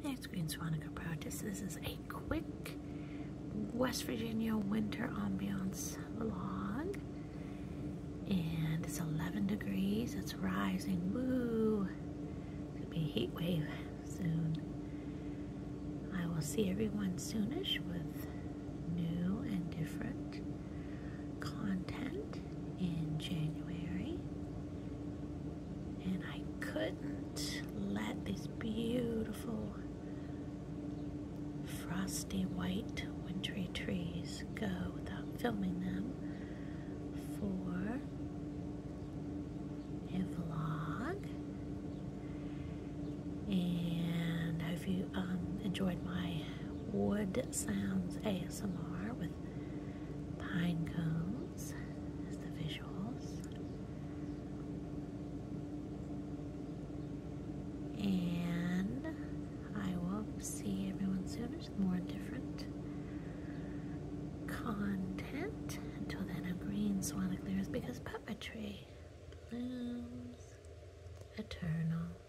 It's Green Swanica Practice. This is a quick West Virginia winter ambiance vlog. And it's 11 degrees. It's rising. Woo! It's gonna be a heat wave soon. I will see everyone soonish with new and different content in January. And I couldn't let these beautiful frosty white wintry trees go without filming them for a vlog. And I hope you enjoyed my wood sounds ASMR with pine cones as the visuals. And I will see everyone soon with more different content. Until then, I'm Green Swanica Lyrics because poetry blooms eternal.